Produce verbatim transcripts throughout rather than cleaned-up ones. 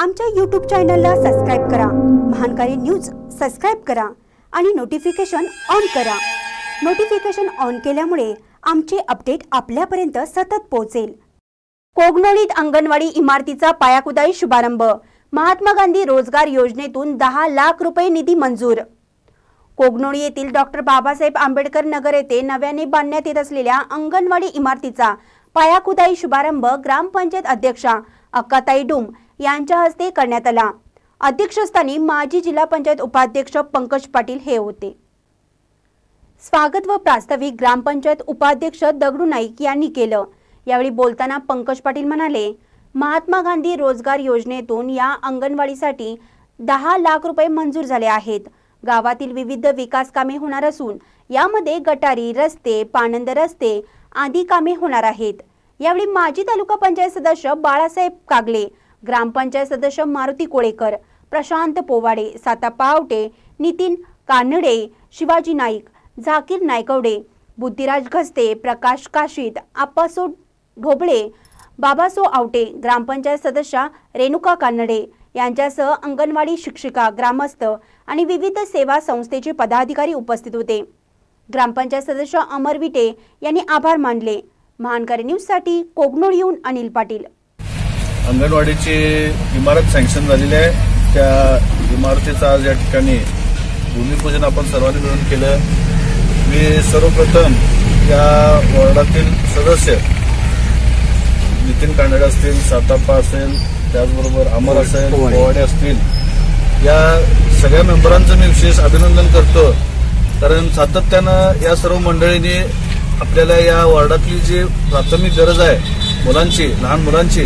आमच्या यूट्यूब चॅनलला सबस्क्राइब करा, महानकारी न्यूज सबस्क्राइब करा आणि नोटिफिकेशन ऑन करा। नोटिफिकेशन ऑन केल्यामुळे आमचे अपडेट आपल्यापर्यंत सतत पोहोचेल। कोगनोळीत अंगणवाडी इमारतीचा पायाकुदाई शुभारंभ। महात्मा गांधी रोजगार योजनेतून दहा लाख रुपये निधी मंजूर। कोगनोळी येथील डॉक्टर बाबासाहेब आंबेडकर नगर येथे नव्याने बांधण्यात येत असलेल्या अंगणवाडी इमारतीचा पायाकुदाई शुभारंभ ग्रामपंचायत अध्यक्षा अक्काताई डुम यांच्या हस्ते करण्यात आला। अध्यक्षस्थानी माजी जिल्हा पंचायत उपाध्यक्ष पंकज पाटील हे होते। स्वागत व प्रास्ताविक ग्रामपंचायत उपाध्यक्ष दगडू नाईक यांनी केलं। यावेळी बोलताना पंकज पाटील म्हणाले, महात्मा गांधी रोजगार योजनेतून या अंगणवाडीसाठी दहा लाख रुपये मंजूर झाले आहेत। गावातील विविध विकास कामे होणार असून यामध्ये गटारी, रस्ते, पाणंद रस्ते आदी कामे होणार आहेत। यावेळी माजी तालुका पंचायत सदस्य बाळासाहेब कागले, ग्रामपंचायत सदस्य मारुती कोळेकर, प्रशांत पोवाडे, साताप्पा आवटे, नितीन कानडे, शिवाजी नाईक, झाकीर नायकवडे, बुद्धिराज घस्ते, प्रकाश काशीत, आप्पासो ढोबळे, बाबासो आवटे, ग्रामपंचायत सदस्य रेणुका कानडे यांच्यासह अंगणवाडी शिक्षिका, ग्रामस्थ आणि विविध सेवा संस्थेचे पदाधिकारी उपस्थित होते। ग्रामपंचायत सदस्य अमर विटे यांनी आभार मानले। महानकारी न्यूज साठी कोगनोळीहून अनिल पाटील। अंगणवाडीची इमारत सँक्शन झालेली आहे। त्या इमारतीचं आज या ठिकाणी भूमिपूजन आपण सर्वांनी मिळून केलं। मी सर्वप्रथम या वॉर्डातील सदस्य नितीन कानडे असतील, साताप्पा असेल, त्याचबरोबर अमर असेल, पोवाडे असतील, या सगळ्या मेंबरांचं मी विशेष अभिनंदन करतो। कारण सातत्यानं या सर्व मंडळींनी आपल्याला या वॉर्डातली जी प्राथमिक गरज आहे मुलांची, लहान मुलांची,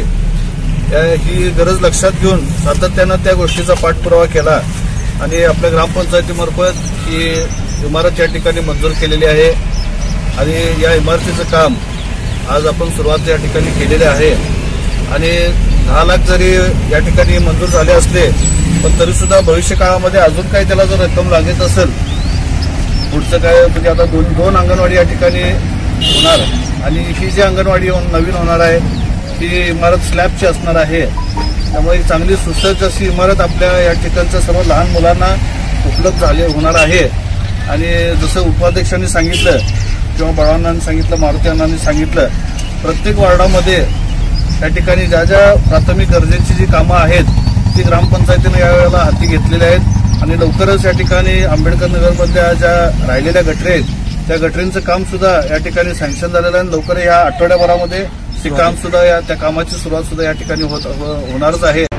ही गरज लक्षात घेऊन सातत्यानं त्या गोष्टीचा पाठपुरावा केला आणि आपल्या ग्रामपंचायतीमार्फत ही इमारत या ठिकाणी मंजूर केलेली आहे। आणि या इमारतीचं काम आज आपण सुरुवात या ठिकाणी केलेली आहे। आणि दहा लाख जरी या ठिकाणी मंजूर झाले असले पण तरी सुद्धा भविष्य काळामध्ये अजून काही त्याला जर रक्कम लागत असेल, पुढचं काय म्हणजे आता दोन दोन अंगणवाडी या ठिकाणी होणार आणि ही जी अंगणवाडी नवीन होणार आहे ती इमारत स्लॅबची असणार आहे। त्यामुळे चांगली सुसज्ज अशी इमारत आपल्या या ठिकाणच्या सर्व लहान मुलांना उपलब्ध झाले होणार आहे। आणि जसं उपाध्यक्षांनी सांगितलं किंवा बाळांनी सांगितलं, मारुती अण्णांनी सांगितलं, प्रत्येक वॉर्डामध्ये या ठिकाणी ज्या ज्या प्राथमिक गरजेची जी कामं आहेत ती ग्रामपंचायतीने यावेळेला हाती घेतलेली आहेत। आणि लवकरच या ठिकाणी आंबेडकर नगरमधल्या ज्या राहिलेल्या गटरी आहेत त्या गटरींचं काम सुद्धा या ठिकाणी सँक्शन झालेलं आहे। लवकर या आठवड्याभरामध्ये ते काम सुद्धा या त्या कामाची सुरुवात सुद्धा या ठिकाणी होत होणारच आहे।